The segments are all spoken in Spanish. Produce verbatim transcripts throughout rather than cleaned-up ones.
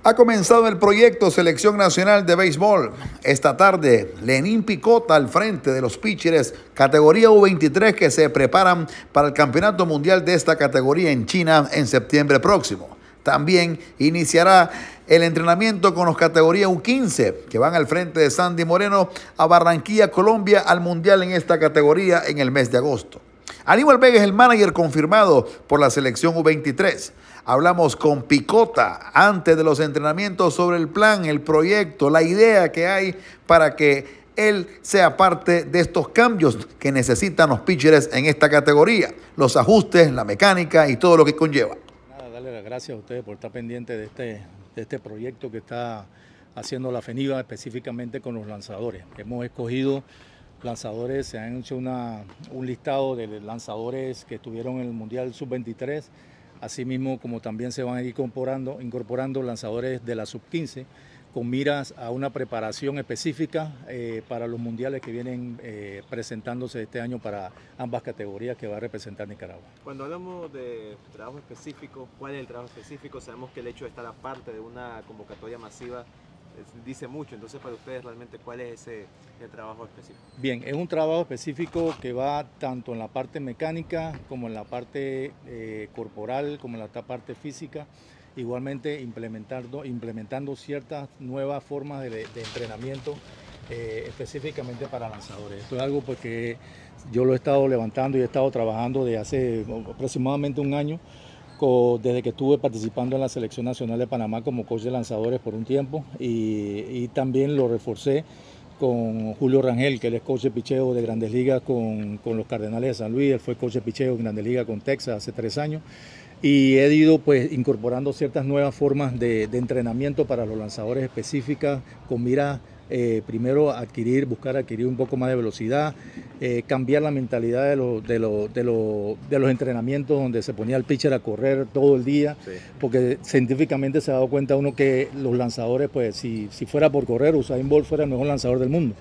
Ha comenzado el proyecto Selección Nacional de Béisbol. Esta tarde, Lenín Picota al frente de los pitchers categoría U veintitrés que se preparan para el Campeonato Mundial de esta categoría en China en septiembre próximo. También iniciará el entrenamiento con los categoría U quince que van al frente de Sandy Moreno a Barranquilla, Colombia, al Mundial en esta categoría en el mes de agosto. Aníbal Vega es el manager confirmado por la selección U veintitrés. Hablamos con Picota antes de los entrenamientos sobre el plan, el proyecto, la idea que hay para que él sea parte de estos cambios que necesitan los pitchers en esta categoría, los ajustes, la mecánica y todo lo que conlleva. Nada, darle las gracias a ustedes por estar pendientes de este, de este proyecto que está haciendo la FENIVA específicamente con los lanzadores. Hemos escogido lanzadores, se han hecho una, un listado de lanzadores que estuvieron en el Mundial sub veintitrés, asimismo como también se van a ir incorporando, incorporando lanzadores de la sub quince con miras a una preparación específica eh, para los mundiales que vienen eh, presentándose este año para ambas categorías que va a representar Nicaragua. Cuando hablamos de trabajo específico, ¿cuál es el trabajo específico? Sabemos que el hecho de estar aparte de una convocatoria masiva dice mucho, entonces para ustedes realmente ¿cuál es ese el trabajo específico? Bien, es un trabajo específico que va tanto en la parte mecánica como en la parte eh, corporal, como en la parte física, igualmente implementando, implementando ciertas nuevas formas de, de entrenamiento eh, específicamente para lanzadores. Esto es algo porque yo lo he estado levantando y he estado trabajando desde hace aproximadamente un año, desde que estuve participando en la Selección Nacional de Panamá como coach de lanzadores por un tiempo y, y también lo reforcé con Julio Rangel, que él es coach de picheo de Grandes Ligas con, con los Cardenales de San Luis. Él fue coach de picheo en Grandes Ligas con Texas hace tres años y he ido pues incorporando ciertas nuevas formas de, de entrenamiento para los lanzadores específicas con mira Eh, primero adquirir, buscar adquirir un poco más de velocidad, eh, cambiar la mentalidad de, lo, de, lo, de, lo, de los entrenamientos donde se ponía el pitcher a correr todo el día, sí. Porque científicamente se ha dado cuenta uno que los lanzadores, pues si, si fuera por correr, Usain Bolt fuera el mejor lanzador del mundo.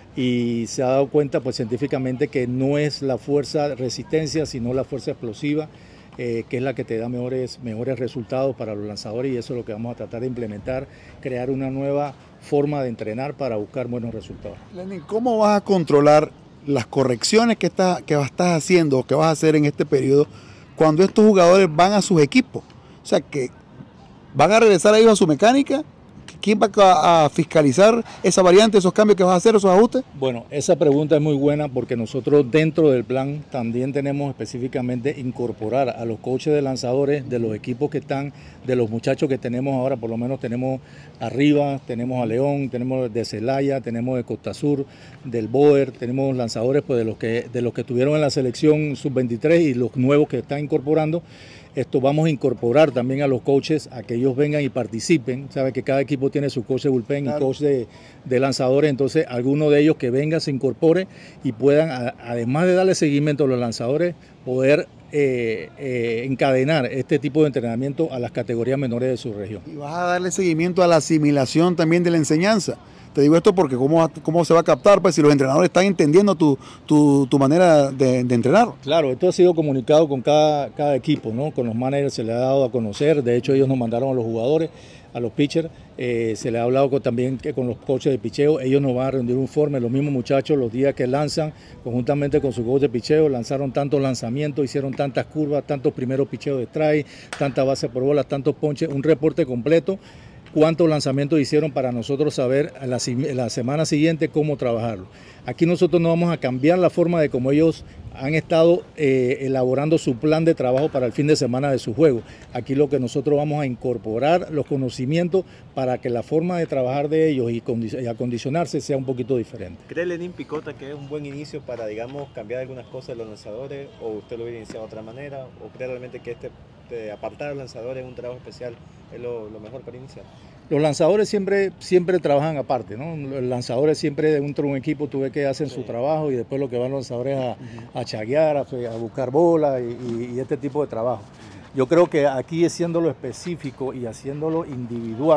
Y se ha dado cuenta pues científicamente que no es la fuerza resistencia, sino la fuerza explosiva, Eh, que es la que te da mejores, mejores resultados para los lanzadores, y eso es lo que vamos a tratar de implementar, crear una nueva forma de entrenar para buscar buenos resultados. Lenín, ¿cómo vas a controlar las correcciones que, está, que estás haciendo o que vas a hacer en este periodo cuando estos jugadores van a sus equipos? O sea, que van a regresar ellos a su mecánica. ¿Quién va a fiscalizar esa variante, esos cambios que vas a hacer, esos ajustes? Bueno, esa pregunta es muy buena porque nosotros dentro del plan también tenemos específicamente incorporar a los coaches de lanzadores de los equipos que están, de los muchachos que tenemos ahora, por lo menos tenemos arriba, tenemos a León, tenemos de Celaya, tenemos de Costa Sur, del Boer, tenemos lanzadores pues, de, los que, de los que estuvieron en la selección sub veintitrés y los nuevos que están incorporando. Esto vamos a incorporar también a los coaches a que ellos vengan y participen. Sabe que cada equipo tiene su coach de bullpen claro. Y coach de, de lanzadores, entonces alguno de ellos que venga, se incorpore y puedan, a, además de darle seguimiento a los lanzadores, poder eh, eh, encadenar este tipo de entrenamiento a las categorías menores de su región. Y vas a darle seguimiento a la asimilación también de la enseñanza. Te digo esto porque cómo, cómo se va a captar pues si los entrenadores están entendiendo tu, tu, tu manera de, de entrenar. Claro, esto ha sido comunicado con cada, cada equipo, ¿no? Con los managers se les ha dado a conocer, de hecho ellos nos mandaron a los jugadores, a los pitchers, eh, se les ha hablado con, también que con los coaches de picheo, ellos nos van a rendir un informe, los mismos muchachos los días que lanzan, conjuntamente con su coach de picheo, lanzaron tantos lanzamientos, hicieron tantas curvas, tantos primeros picheos de strike, tantas bases por bolas, tantos ponches, un reporte completo. Cuántos lanzamientos hicieron para nosotros saber la, la semana siguiente cómo trabajarlo. Aquí nosotros no vamos a cambiar la forma de cómo ellos han estado eh, elaborando su plan de trabajo para el fin de semana de su juego. Aquí lo que nosotros vamos a incorporar los conocimientos para que la forma de trabajar de ellos y, y acondicionarse sea un poquito diferente. ¿Cree Lenín Picota que es un buen inicio para, digamos, cambiar algunas cosas de los lanzadores, o usted lo hubiera iniciado de otra manera, o cree realmente que este de apartar a los lanzadores en un trabajo especial es lo, lo mejor para iniciar? Los lanzadores siempre, siempre trabajan aparte, ¿no? Los lanzadores siempre dentro de un equipo tú ves que hacen sí. su trabajo y después lo que van los lanzadores a, uh-huh. a chaguear, a, a buscar bolas y, y, y este tipo de trabajo. Yo creo que aquí haciéndolo específico y haciéndolo individual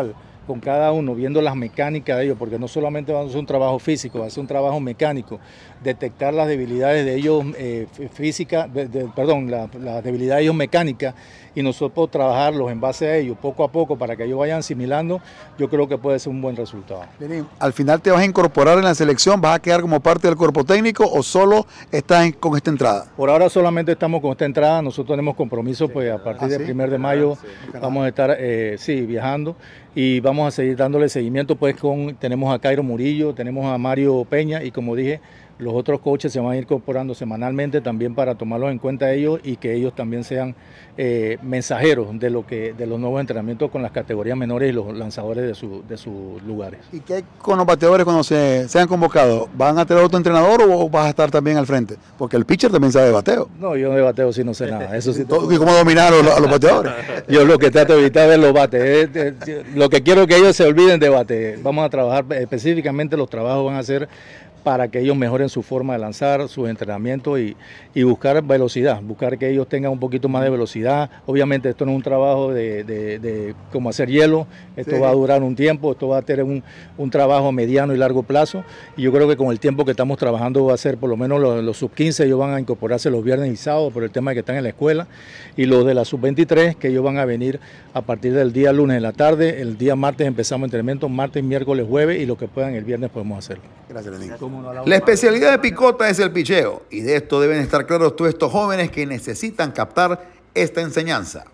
con cada uno, viendo las mecánicas de ellos, porque no solamente va a ser un trabajo físico, va a ser un trabajo mecánico, detectar las debilidades de ellos eh, físicas, de, de, perdón, las la debilidades de ellos mecánicas, y nosotros trabajarlos en base a ellos, poco a poco, para que ellos vayan asimilando, yo creo que puede ser un buen resultado. Lenín, ¿al final te vas a incorporar en la selección? ¿Vas a quedar como parte del cuerpo técnico o solo estás en, con esta entrada? Por ahora solamente estamos con esta entrada, nosotros tenemos compromiso, pues a partir del primero de mayo vamos a estar, eh, sí, viajando, y vamos a seguir dándole seguimiento, pues con, tenemos a Cairo Murillo, tenemos a Mario Peña, y como dije, los otros coaches se van a ir incorporando semanalmente también para tomarlos en cuenta ellos y que ellos también sean eh, mensajeros de lo que de los nuevos entrenamientos con las categorías menores y los lanzadores de, su, de sus lugares. ¿Y qué hay con los bateadores cuando se sean convocados? ¿Van a tener otro entrenador o vas a estar también al frente? Porque el pitcher también sabe de bateo. No, yo de bateo sí no sé nada. Eso sí. ¿Y cómo dominar a los, a los bateadores? Yo lo que trato de evitar es los bates. Lo que quiero es que ellos se olviden de bate. Vamos a trabajar específicamente, los trabajos van a ser para que ellos mejoren su forma de lanzar, sus entrenamientos y, y buscar velocidad, buscar que ellos tengan un poquito más de velocidad. Obviamente esto no es un trabajo de, de, de como hacer hielo, esto sí va a durar un tiempo, esto va a tener un, un trabajo mediano y largo plazo, y yo creo que con el tiempo que estamos trabajando va a ser por lo menos los, los sub quince, ellos van a incorporarse los viernes y sábados por el tema de que están en la escuela, y los de la sub veintitrés que ellos van a venir a partir del día lunes en la tarde, el día martes empezamos entrenamiento, martes, miércoles, jueves, y lo que puedan el viernes podemos hacerlo. Gracias, Lenín. La especialidad de Picota es el picheo, y de esto deben estar claros todos estos jóvenes que necesitan captar esta enseñanza.